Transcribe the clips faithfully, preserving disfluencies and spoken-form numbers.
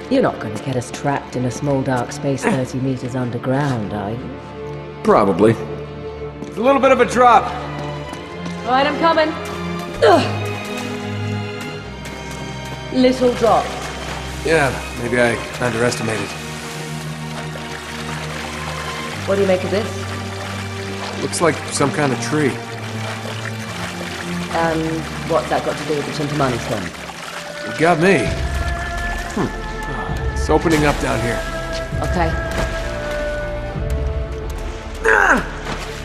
You're not going to get us trapped in a small dark space thirty meters underground, are you? Probably. It's a little bit of a drop. All right, I'm coming. Ugh. Little drop. Yeah, maybe I underestimated. What do you make of this? Looks like some kind of tree. And what's that got to do with the Chintamani stone? You got me. Hmm. It's opening up down here. Okay. Got it.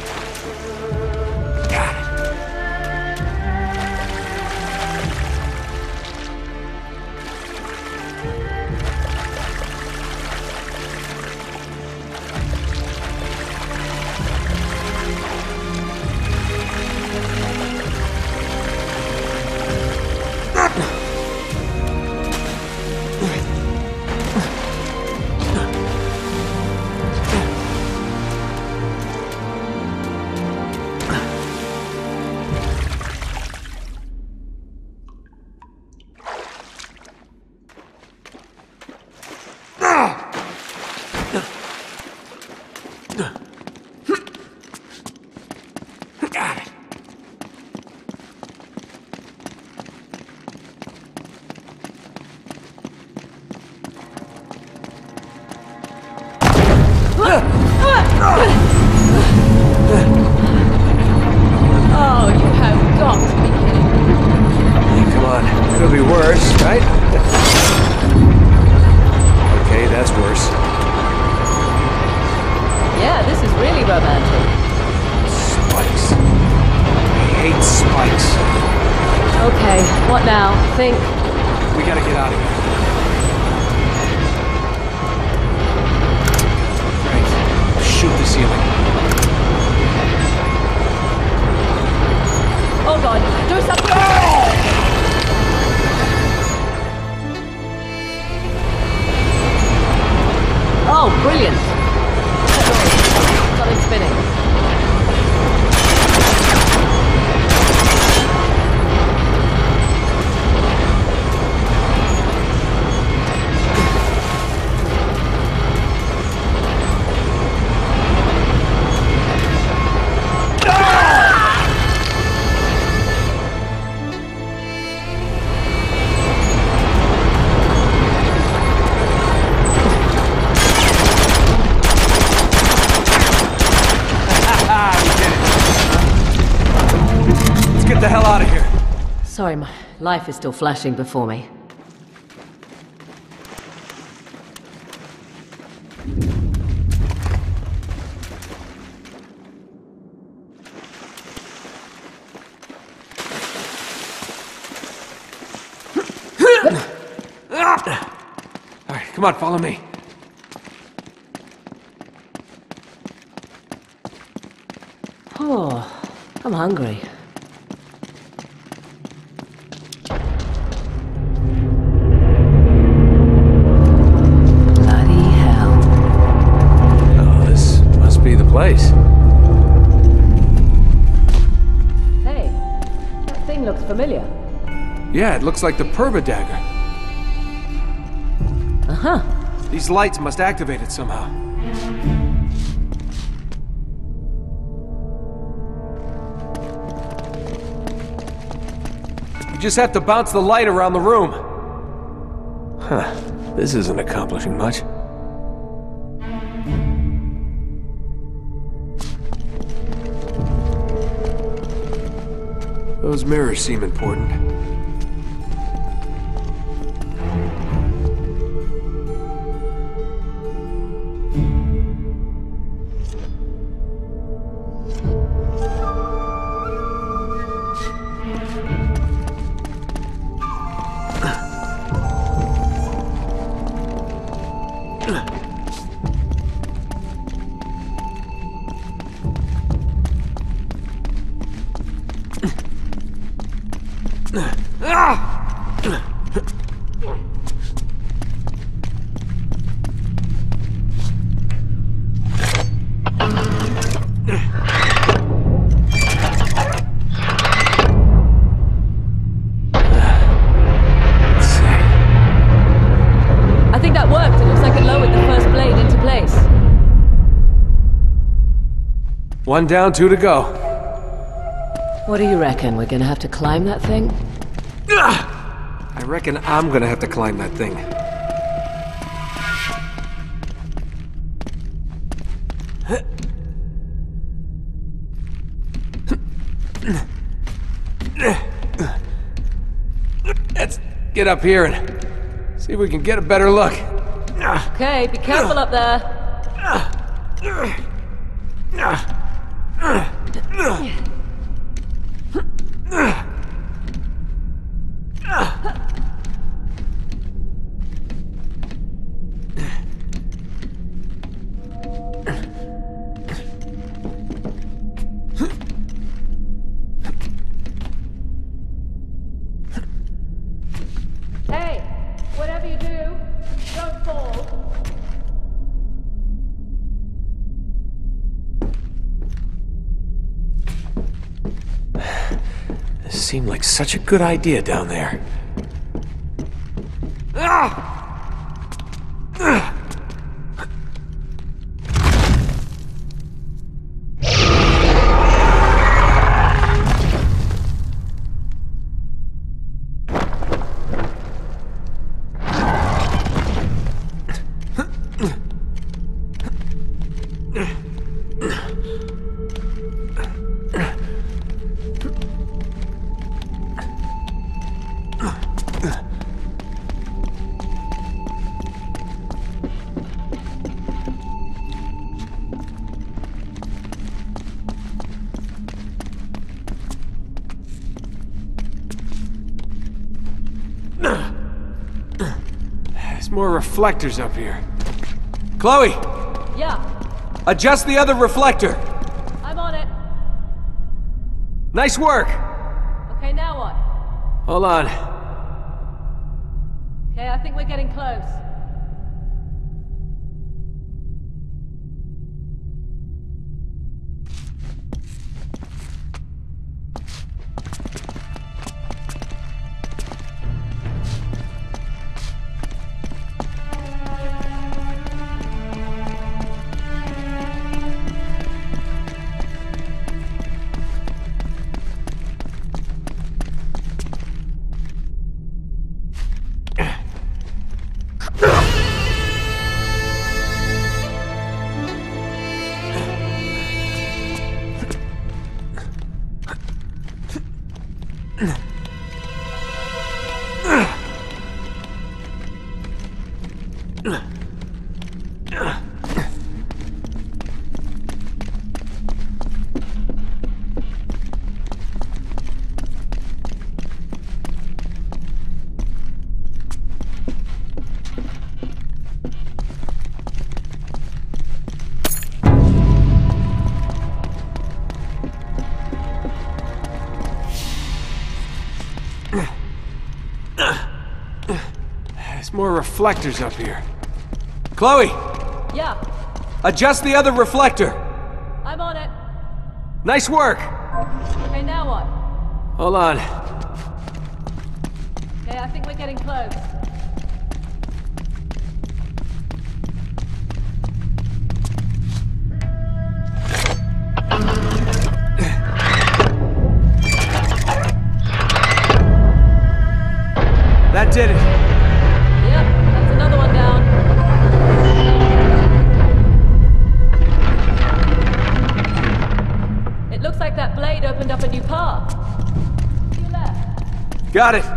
Oh, you have got to be kidding me. Hey, come on. Could be worse, right? Okay, that's worse. Yeah, this is really romantic. Spikes. I hate spikes. Okay, what now? Think. We gotta get out of here. Great. Shoot the ceiling. Oh god, do something! Oh, brilliant! Something spinning. Get the hell out of here. Sorry, my life is still flashing before me. All right, come on, follow me. Oh, I'm hungry. Bloody hell. Oh, this must be the place. Hey, that thing looks familiar. Yeah, it looks like the Purba dagger. Uh-huh. These lights must activate it somehow. You just have to bounce the light around the room. Huh. This isn't accomplishing much. Those mirrors seem important. One down, two to go. What do you reckon? We're gonna have to climb that thing? I reckon I'm gonna have to climb that thing. Let's get up here and see if we can get a better look. Okay, be careful up there. Hey, whatever you do, don't fall. This seemed like such a good idea down there. Ah! More reflectors up here. Chloe! Yeah, Adjust the other reflector! I'm on it. Nice work! Okay, now what? Hold on. Okay, I think we're getting close. There's more reflectors up here. Chloe! Yeah, Adjust the other reflector! I'm on it. Nice work! Okay, now what? Hold on. Okay, I think we're getting close. That did it. Yep, that's another one down. It looks like that blade opened up a new path. To your left. Got it.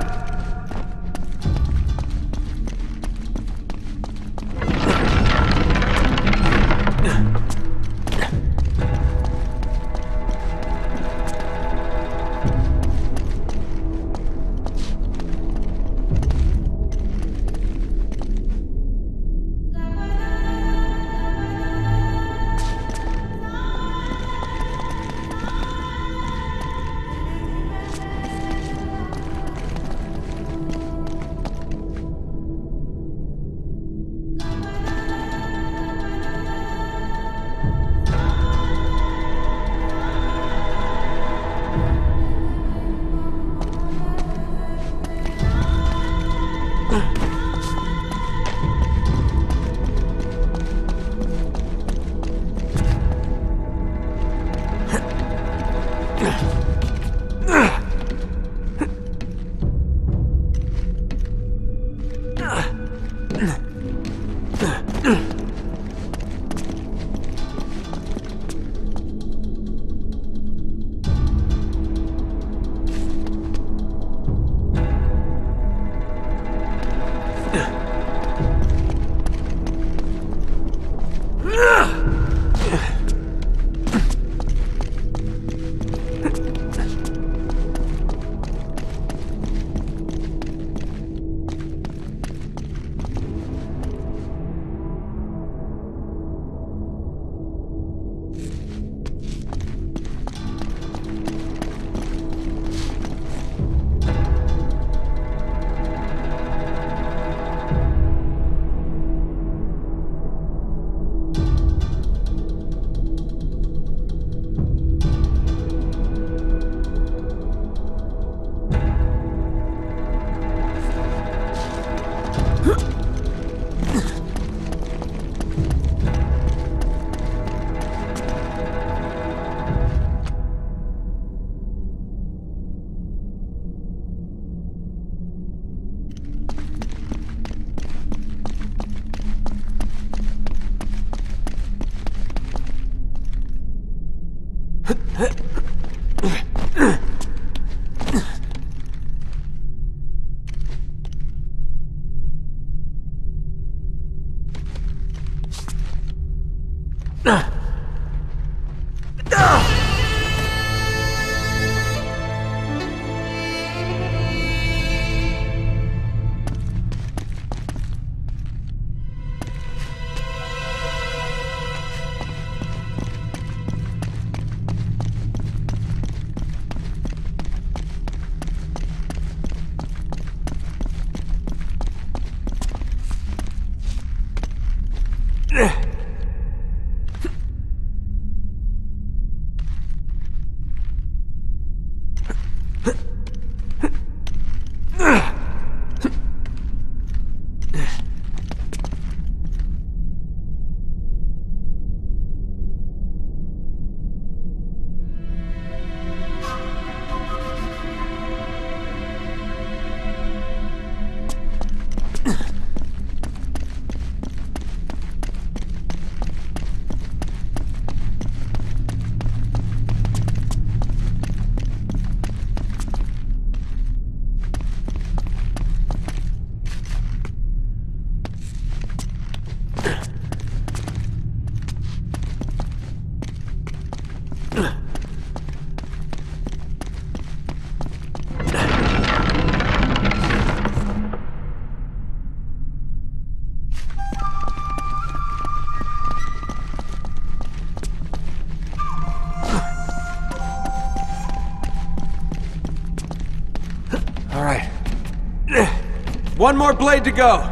One more blade to go.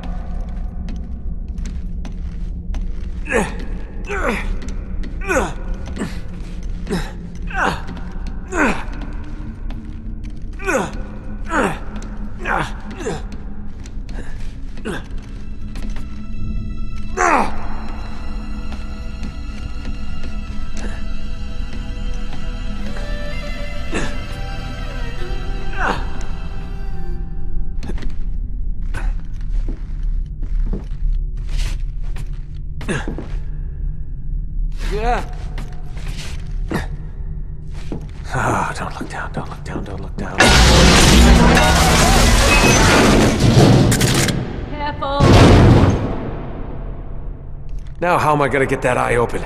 Yeah. Oh, don't look down, don't look down, don't look down. Careful! Now how am I gonna get that eye open?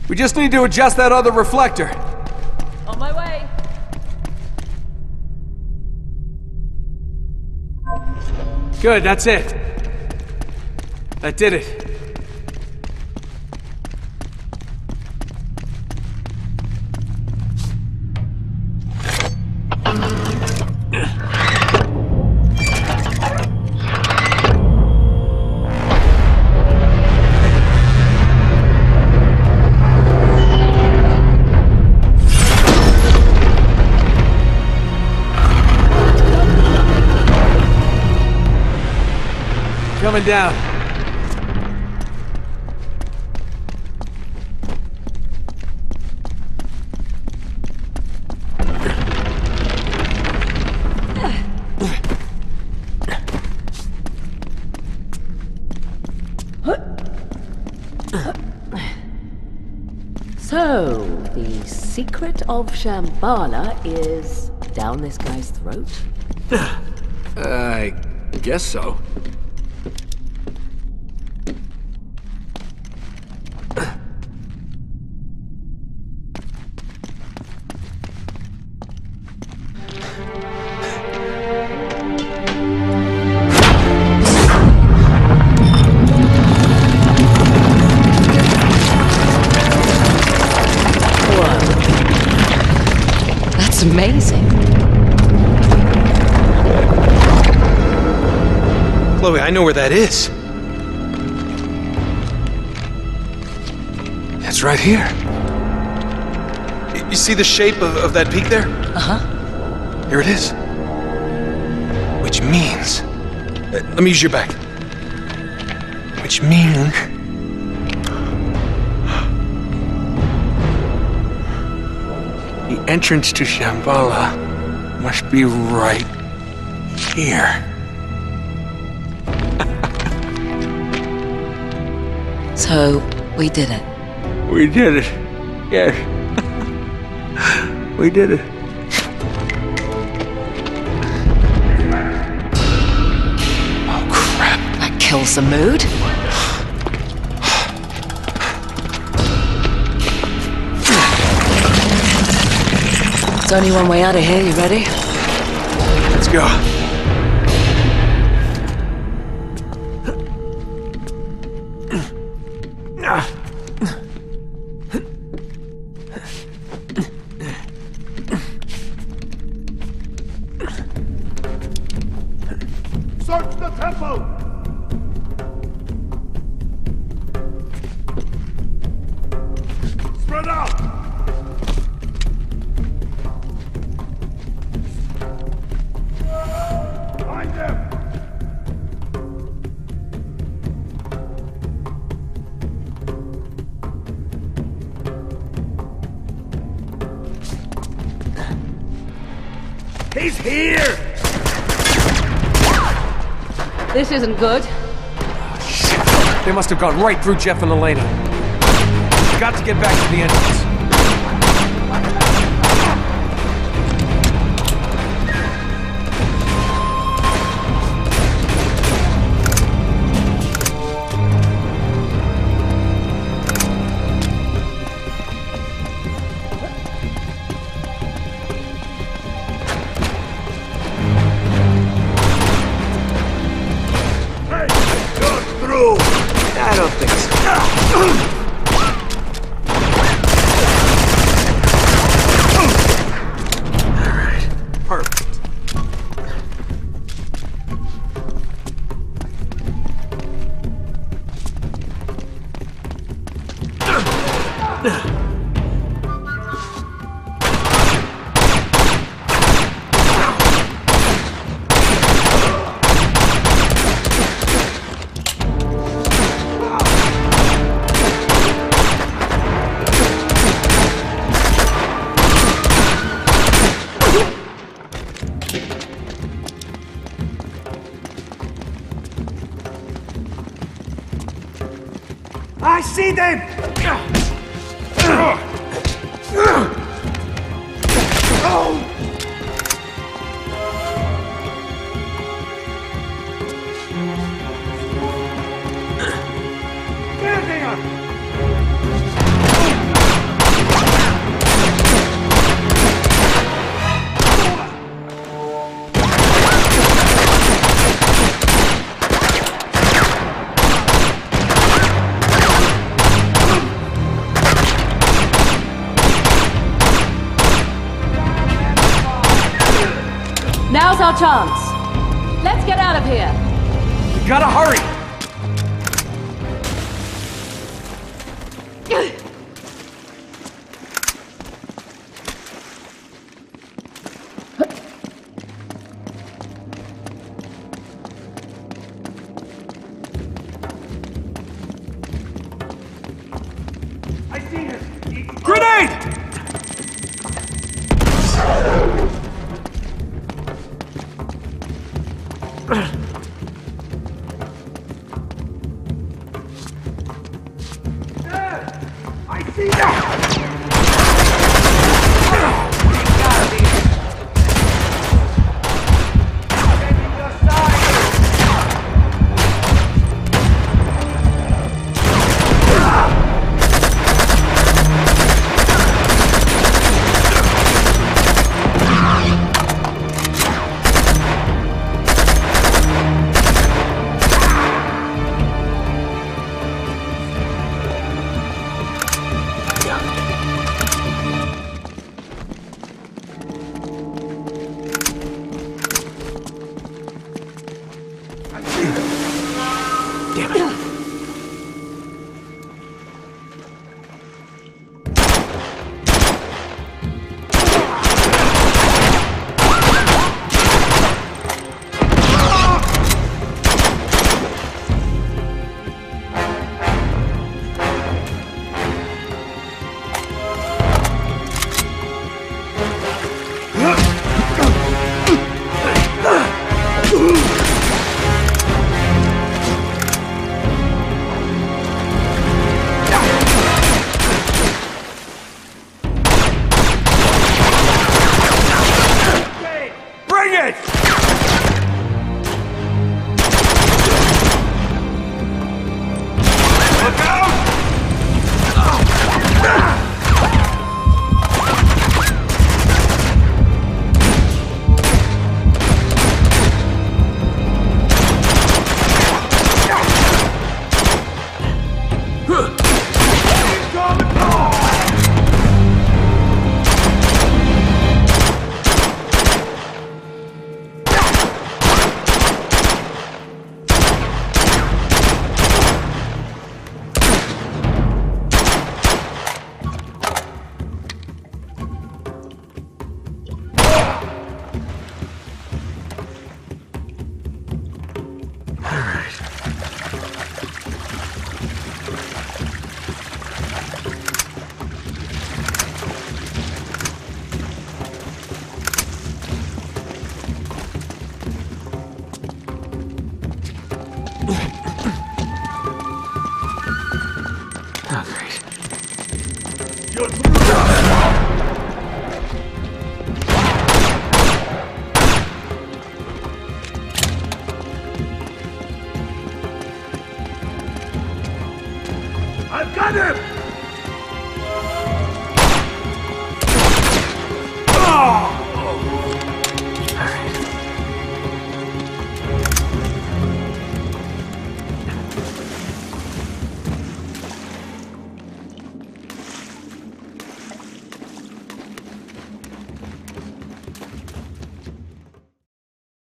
We just need to adjust that other reflector. On my way. Good, that's it. That did it. Coming down. So, the secret of Shambhala is down this guy's throat? I guess so. That's amazing. Chloe, I know where that is. It's right here. Y- You see the shape of, of that peak there? Uh-huh. Here it is. Which means... uh, Let me use your back. Which means... the entrance to Shambhala must be right here. So, we did it. We did it. Yes. We did it. Oh, crap. That kills the mood. There's only one way out of here, you ready? Let's go. Search the temple! Spread out! Find them! He's here! This isn't good. They must have gone right through Jeff and Elena. Got to get back to the entrance. I don't think so. All right, perfect. I see them! There they are! Now's our chance. Let's get out of here. We gotta hurry! I see him! Grenade! Ugh.